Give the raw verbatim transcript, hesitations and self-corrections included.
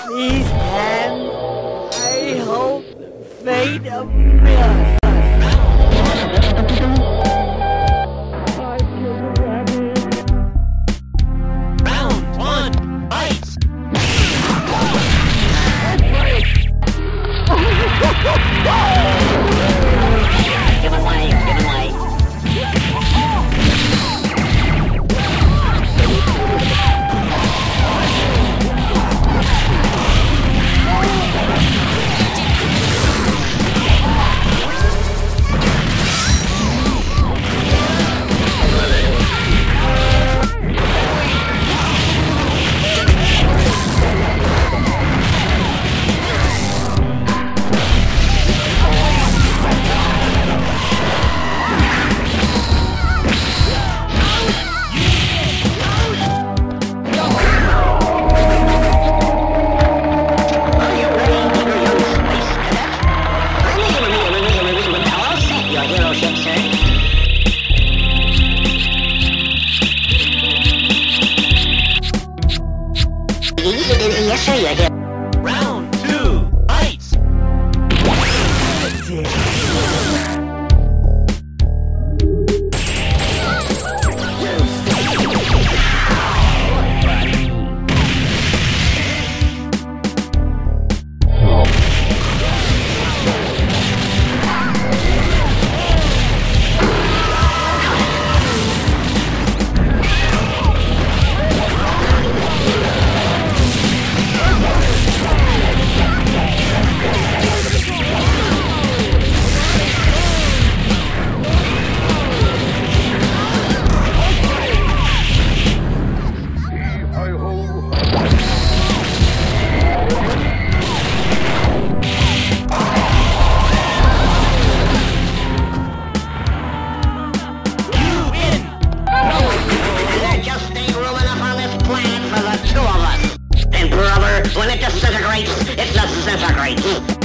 These hands, I hold the fate of millions. Round one, fight! Give it away, give it away. Yes, sir, you're here. Round two, fight! When it disintegrates, it disintegrates.